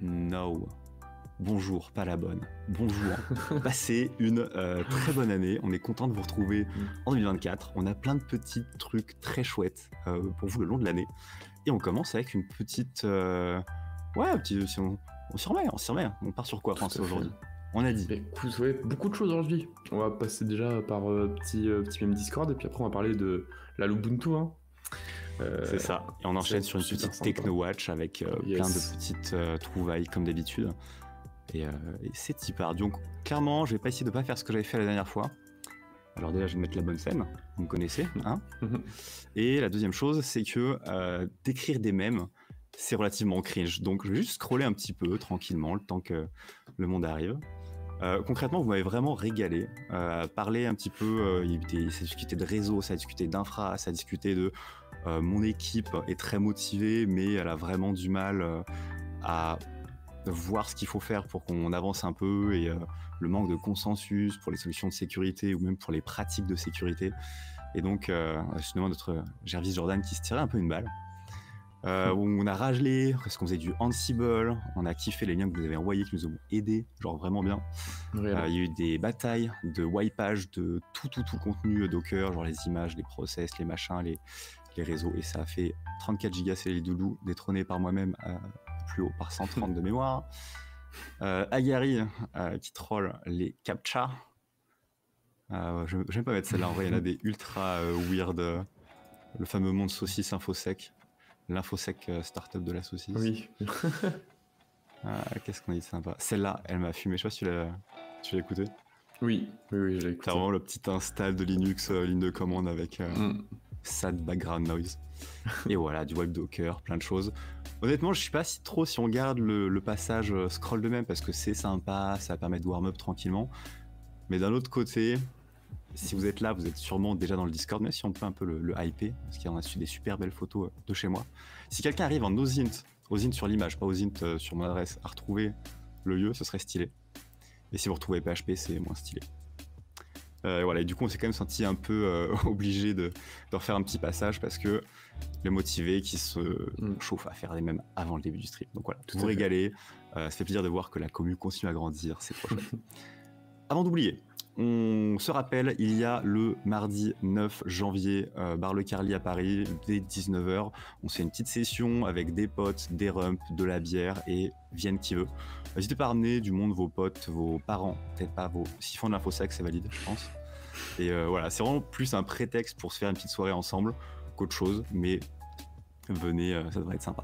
No. Bonjour, pas la bonne. Bonjour. Passez une très bonne année. On est content de vous retrouver en 2024. On a plein de petits trucs très chouettes pour vous le long de l'année. Et on commence avec une petite... on s'y remet. On part sur quoi, François, aujourd'hui? On a dit. Écoute, ouais, beaucoup de choses aujourd'hui. On va passer déjà par petit même Discord, et puis après on va parler de la Lubuntu. Hein. C'est ça. Et on enchaîne sur une petite Techno Watch avec plein de petites trouvailles comme d'habitude. Et c'est hyper. Donc clairement, je vais pas essayer de pas faire ce que j'avais fait la dernière fois. Alors déjà, je vais mettre la bonne scène. Vous me connaissez, hein. Et la deuxième chose, c'est que d'écrire des mèmes, c'est relativement cringe. Donc je vais juste scroller un petit peu tranquillement le temps que le monde arrive. Concrètement, vous m'avez vraiment régalé. Parler un petit peu, ça discutait de réseau, ça discutait d'infra, ça discutait de mon équipe est très motivée, mais elle a vraiment du mal à voir ce qu'il faut faire pour qu'on avance un peu, et le manque de consensus pour les solutions de sécurité ou même pour les pratiques de sécurité. Et donc, finalement, notre Gervis Jordan qui se tirait un peu une balle. On a ragelé parce qu'on faisait du Ansible, on a kiffé les liens que vous avez envoyés qui nous ont aidés, genre vraiment bien. Il y a eu des batailles de wipeage de tout le contenu Docker, genre les images, les process, les machins, les réseaux, et ça a fait 34 gigas, c'est les doudous, détrônés par moi-même plus haut par 130 de mémoire. Agari qui troll les captcha. Je vais pas mettre celle-là, en vrai il y en a des ultra weird, le fameux monde saucisse infosec. L'infosec startup de la saucisse. Oui. Qu'est-ce qu'on dit de sympa? Celle-là, elle m'a fumé. Je sais pas si tu l'as écouté. Oui, je l'ai écouté. C'est vraiment le petit install de Linux, ligne de commande avec sad background noise. Et voilà, du web Docker, plein de choses. Honnêtement, je sais pas si on garde le passage scroll de même, parce que c'est sympa, ça va permettre de warm up tranquillement. Mais d'un autre côté, si vous êtes là, vous êtes sûrement déjà dans le Discord, même si on peut un peu le hyper, parce qu'il y en a des super belles photos de chez moi. Si quelqu'un arrive en OSINT sur l'image, pas OSINT sur mon adresse, à retrouver le lieu, ce serait stylé. Et si vous retrouvez PHP, c'est moins stylé. Voilà, et du coup, on s'est quand même senti un peu obligé de refaire un petit passage, parce que le motivé qui se chauffe à faire les mêmes avant le début du stream. Donc voilà, vous régalez. Ça fait plaisir de voir que la commu continue à grandir, c'est trop chouette. Avant d'oublier, on se rappelle, il y a le mardi 9 janvier, Bar Le Carly à Paris, dès 19h. On se fait une petite session avec des potes, des rumps, de la bière, et vienne qui veut. N'hésitez pas à ramener du monde, vos potes, vos parents, peut-être pas vos... S'ils font de l'infosec, c'est valide, je pense. Et voilà, c'est vraiment plus un prétexte pour se faire une petite soirée ensemble qu'autre chose, mais venez, ça devrait être sympa.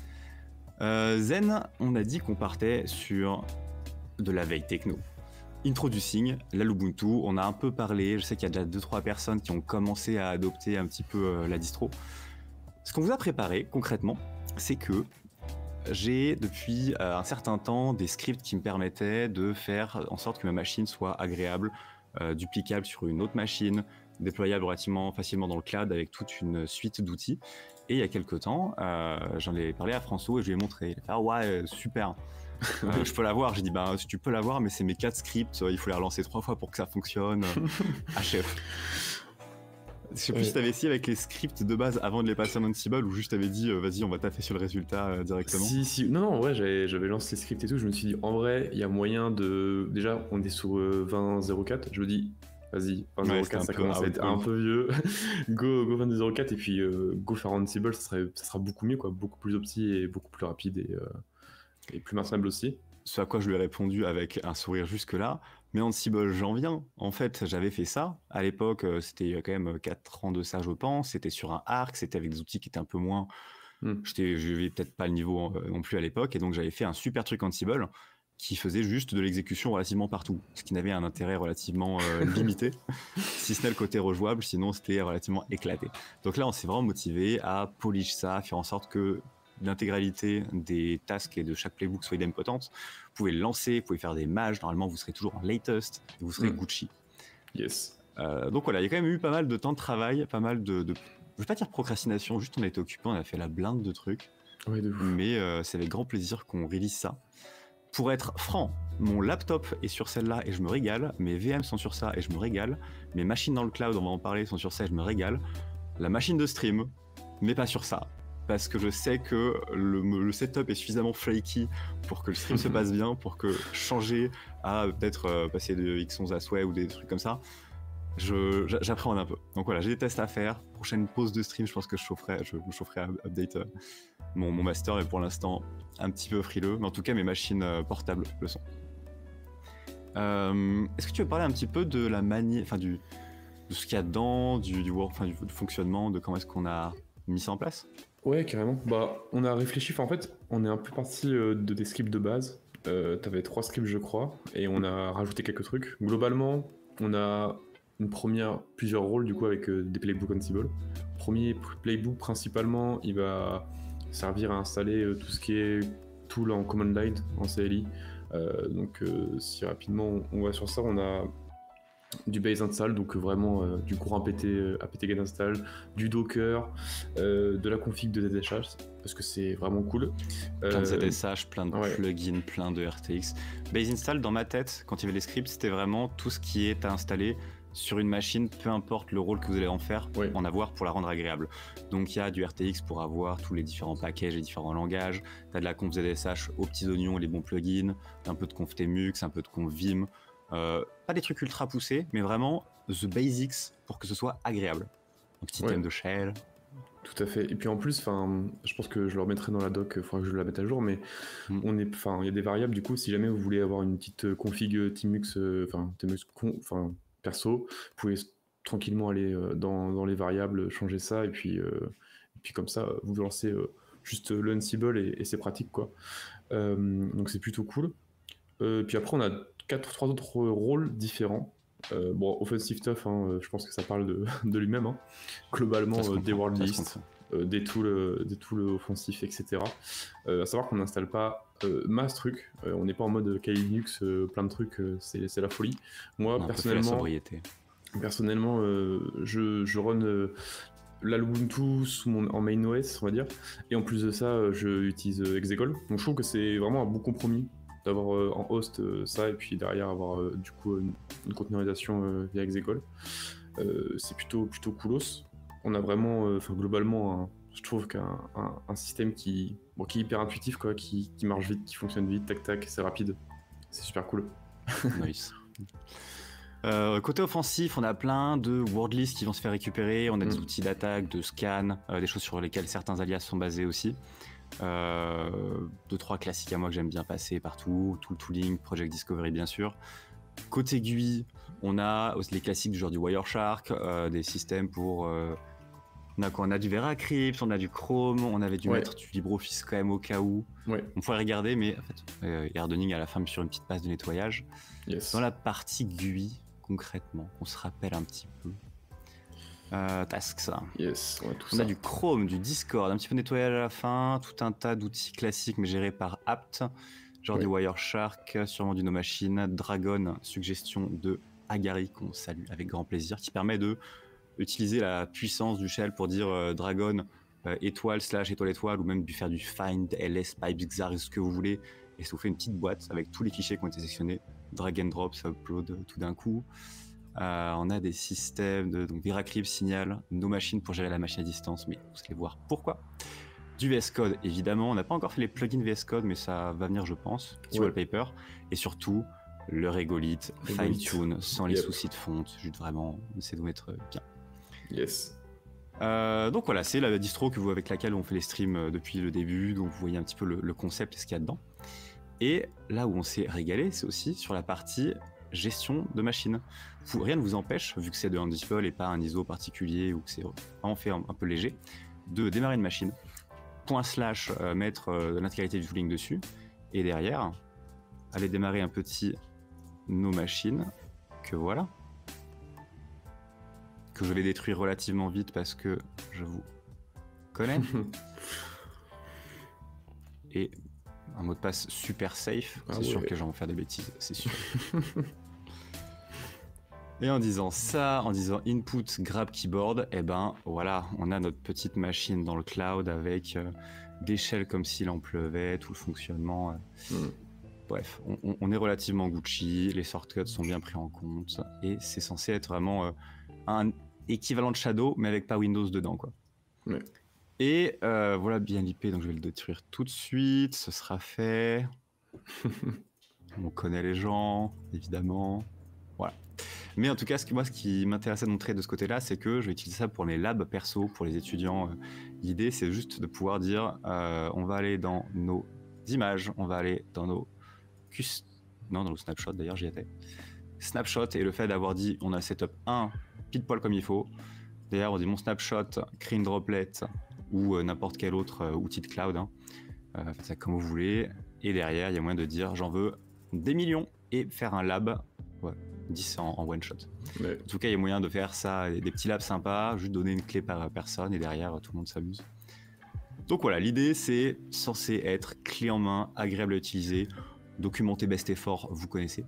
Zen, on a dit qu'on partait sur de la veille techno. Introducing la Lubuntu, on a un peu parlé, je sais qu'il y a déjà 2-3 personnes qui ont commencé à adopter un petit peu la distro. Ce qu'on vous a préparé concrètement, c'est que j'ai depuis un certain temps des scripts qui me permettaient de faire en sorte que ma machine soit agréable, duplicable sur une autre machine, déployable relativement facilement dans le cloud avec toute une suite d'outils. Et il y a quelques temps, j'en ai parlé à François et je lui ai montré. Il a fait « Ah ouais, super !» Je peux l'avoir. J'ai dit si tu peux l'avoir, mais c'est mes 4 scripts, il faut les relancer 3 fois pour que ça fonctionne. Chef. Je sais plus si t'avais essayé avec les scripts de base avant de les passer en Ansible, ou juste t'avais dit vas-y on va taffer sur le résultat directement. Non, en vrai j'avais lancé les scripts et tout, je me suis dit en vrai il y a moyen de... Déjà on est sur 20.04, je me dis vas-y, 20.04 ça commence à être un peu vieux. go 22.04 et puis go faire Ansible, ça sera beaucoup mieux, quoi, beaucoup plus opti et beaucoup plus rapide et plus maintenable aussi. Ce à quoi je lui ai répondu avec un sourire jusque-là, mais Ansible, j'en viens. En fait, j'avais fait ça. À l'époque, c'était quand même 4 ans de ça, je pense. C'était sur un Arc, c'était avec des outils qui étaient un peu moins... Je n'avais peut-être pas le niveau non plus à l'époque, et donc j'avais fait un super truc Ansible qui faisait juste de l'exécution relativement partout, ce qui n'avait un intérêt relativement limité, si ce n'est le côté rejouable, sinon c'était relativement éclaté. Donc là, on s'est vraiment motivé à polish ça, à faire en sorte que l'intégralité des tasks et de chaque playbook soit idempotente. Vous pouvez le lancer, vous pouvez faire des mages, normalement vous serez toujours en latest, et vous serez Gucci. Yes. Donc voilà, il y a quand même eu pas mal de temps de travail, pas mal de je vais pas dire procrastination, juste on a été occupé, on a fait la blinde de trucs. Ouais, de ouf. Mais c'est avec grand plaisir qu'on release ça. Pour être franc, mon laptop est sur celle-là et je me régale, mes VM sont sur ça et je me régale, mes machines dans le cloud, on va en parler, sont sur ça et je me régale, la machine de stream, mais pas sur ça. parce que je sais que le setup est suffisamment flaky pour que le stream se passe bien, pour que changer à peut-être passer de X11 à Sway ou des trucs comme ça, j'appréhende un peu. Donc voilà, j'ai des tests à faire. Prochaine pause de stream, je pense que je me chaufferai à update mon master, mais pour l'instant un petit peu frileux. Mais en tout cas, mes machines portables le sont. Est-ce que tu veux parler un petit peu de la manière, enfin de ce qu'il y a dedans, du fonctionnement, de comment est-ce qu'on a mis ça en place? Ouais, carrément. Bah, on a réfléchi. Enfin, en fait, on est un peu parti des scripts de base. T'avais 3 scripts, je crois, et on a rajouté quelques trucs. Globalement, on a plusieurs rôles du coup avec des playbooks Ansible. Premier playbook principalement, il va servir à installer tout ce qui est tool en command line en CLI. Donc si rapidement on va sur ça, on a du base install, donc vraiment du cours apt-get install, du docker, de la config de ZSH, parce que c'est vraiment cool. Plein de ZSH, plein de plugins, plein de RTX. Base install, dans ma tête, quand il y avait les scripts, c'était vraiment tout ce qui est à installer sur une machine, peu importe le rôle que vous allez en faire, en avoir pour la rendre agréable. Donc il y a du RTX pour avoir tous les différents packages, les différents langages, tu as de la conf ZSH aux petits oignons, les bons plugins, un peu de conf Tmux, un peu de conf Vim, pas des trucs ultra poussés, mais vraiment the basics pour que ce soit agréable. Un petit thème de shell. Tout à fait. Et puis en plus, je pense que je le remettrai dans la doc, il faudra que je la mette à jour, mais il y a des variables du coup, si jamais vous voulez avoir une petite config Tmux, perso, vous pouvez tranquillement aller dans les variables, changer ça, et puis comme ça, vous lancez juste le Ansible et c'est pratique, quoi. Donc c'est plutôt cool. Puis après, on a 3 autres rôles différents. Offensive Tough, je pense que ça parle de lui-même. Globalement, des world lists, des tools offensifs, etc. À savoir qu'on n'installe pas masse trucs. On n'est pas en mode Kali Linux, plein de trucs, c'est la folie. Moi, personnellement, je run l'Ubuntu en main OS, on va dire. Et en plus de ça, je utilise Exegol. Donc je trouve que c'est vraiment un bon compromis d'avoir en host ça, et puis derrière avoir du coup une containerisation via Exegol. C'est plutôt coolos. On a vraiment, globalement, je trouve qu'un système qui est hyper intuitif, quoi, qui marche vite, qui fonctionne vite, tac, c'est rapide. C'est super cool. Nice. Côté offensif, on a plein de word lists qui vont se faire récupérer, on a des outils d'attaque, de scan, des choses sur lesquelles certains alias sont basés aussi. 2-3 classiques à moi que j'aime bien passer partout, tout le tooling, Project Discovery bien sûr. Côté GUI, on a les classiques du genre du Wireshark, des systèmes pour... on a du Veracrypt, on a du Chrome, on avait dû mettre du LibreOffice quand même au cas où. On pourrait regarder, mais en fait, hardening à la fin sur une petite passe de nettoyage. Dans la partie GUI, concrètement, on se rappelle un petit peu. Tasks. On a du Chrome, du Discord, un petit peu de nettoyage à la fin, tout un tas d'outils classiques mais gérés par apt, genre du Wireshark, sûrement du NoMachine, Dragon, suggestion de Agari qu'on salue avec grand plaisir, qui permet de utiliser la puissance du shell pour dire Dragon étoile / étoile ou même faire du find, ls, pipes, xar, ce que vous voulez, et ça vous fait une petite boîte avec tous les fichiers qui ont été sélectionnés, drag and drop, ça upload tout d'un coup. On a des systèmes de Veracrypt, Signal, NoMachine pour gérer la machine à distance, mais vous allez voir pourquoi. Du VS Code, évidemment, on n'a pas encore fait les plugins VS Code, mais ça va venir, je pense. Petit wallpaper, et surtout le Regolith, fine-tune, sans les soucis de fonte, juste vraiment, essayer de vous mettre bien. Yes. Donc voilà, c'est la distro avec laquelle on fait les streams depuis le début, donc vous voyez un petit peu le concept et ce qu'il y a dedans. Et là où on s'est régalé, c'est aussi sur la partie gestion de machine. Rien ne vous empêche, vu que c'est de Ansible et pas un ISO particulier ou que c'est vraiment fait un peu léger, de démarrer une machine, // mettre l'intégralité du tooling dessus, et derrière, aller démarrer un petit NoMachine, que voilà, que je vais détruire relativement vite parce que je vous connais. Et un mot de passe super safe, c'est sûr que les gens vont faire des bêtises, c'est sûr. Et en disant ça, en disant input grab keyboard, et ben voilà, on a notre petite machine dans le cloud avec des shells comme s'il en pleuvait, tout le fonctionnement. Bref, on est relativement Gucci, les shortcuts sont bien pris en compte, et c'est censé être vraiment un équivalent de Shadow, mais avec pas Windows dedans, quoi. Et voilà bien l'IP, donc je vais le détruire tout de suite, ce sera fait. On connaît les gens, évidemment. Voilà. Mais en tout cas, ce qui m'intéressait de montrer de ce côté-là, c'est que je vais utiliser ça pour les labs perso, pour les étudiants. L'idée, c'est juste de pouvoir dire, on va aller dans nos images, on va aller dans nos non, dans nos snapshots, d'ailleurs, j'y étais. Snapshot, et le fait d'avoir dit, on a setup 1 pile poil comme il faut. D'ailleurs, on dit mon snapshot, crée une droplet ou n'importe quel autre outil de cloud. Hein. Faites ça comme vous voulez. Et derrière, il y a moyen de dire, j'en veux des millions et faire un lab. Ouais, 10 en one shot. Ouais. En tout cas, il y a moyen de faire ça, des petits labs sympas, juste donner une clé par personne et derrière, tout le monde s'amuse. Donc voilà, l'idée, c'est censé être clé en main, agréable à utiliser, documenté best effort, vous connaissez.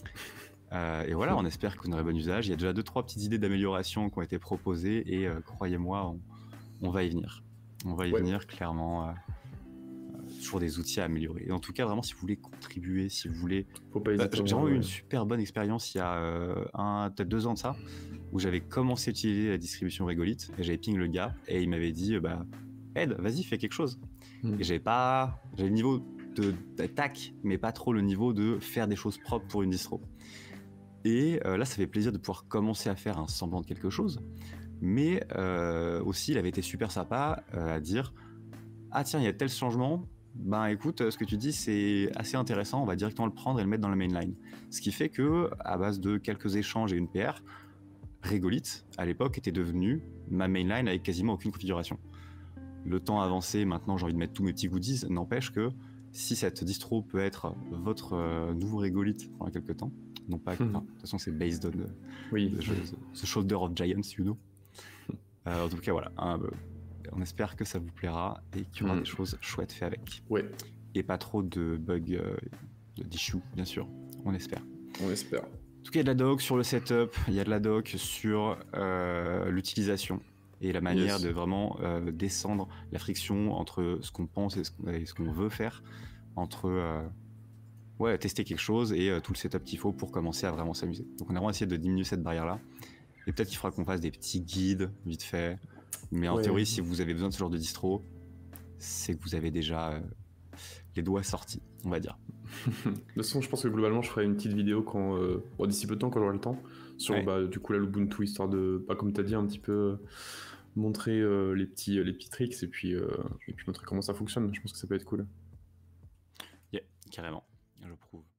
Et voilà, on espère que vous en aurez bon usage. Il y a déjà 2-3 petites idées d'amélioration qui ont été proposées et croyez-moi, on va y venir. On va y venir clairement. Toujours des outils à améliorer. Et en tout cas, vraiment, si vous voulez contribuer, si vous voulez... j'ai vraiment eu une super bonne expérience il y a peut-être 2 ans de ça, où j'avais commencé à utiliser la distribution Regolith et j'avais ping le gars et il m'avait dit Ed, vas-y, fais quelque chose. Et j'avais le niveau d'attaque, mais pas trop le niveau de faire des choses propres pour une distro. Et là, ça fait plaisir de pouvoir commencer à faire un semblant de quelque chose. Mais aussi, il avait été super sympa à dire ah tiens, il y a tel changement. Ben écoute, ce que tu dis, c'est assez intéressant. On va directement le prendre et le mettre dans la mainline. Ce qui fait que, à base de quelques échanges et une PR, Regolith, à l'époque, était devenu ma mainline avec quasiment aucune configuration. Le temps avancé, maintenant j'ai envie de mettre tous mes petits goodies, n'empêche que si cette distro peut être votre nouveau Regolith pendant quelques temps, non pas que, de toute façon c'est based on the shoulder of giants, you know. En tout cas voilà, on espère que ça vous plaira et qu'il y aura des choses chouettes faites avec. Ouais. Et pas trop de bugs, d'issues, bien sûr. On espère. On espère. En tout cas, il y a de la doc sur le setup, il y a de la doc sur l'utilisation et la manière de vraiment descendre la friction entre ce qu'on pense et ce qu'on veut faire, entre tester quelque chose et tout le setup qu'il faut pour commencer à vraiment s'amuser. Donc on a vraiment essayé de diminuer cette barrière-là. Et peut-être qu'il faudra qu'on fasse des petits guides vite fait. Mais en théorie, si vous avez besoin de ce genre de distro, c'est que vous avez déjà les doigts sortis, on va dire. De toute façon, je pense que globalement, je ferai une petite vidéo d'ici peu de temps, quand j'aurai le temps, sur du coup la Ubuntu, histoire de, comme tu as dit, un petit peu montrer les petits tricks et puis montrer comment ça fonctionne. Je pense que ça peut être cool. Yeah, carrément, je prouve.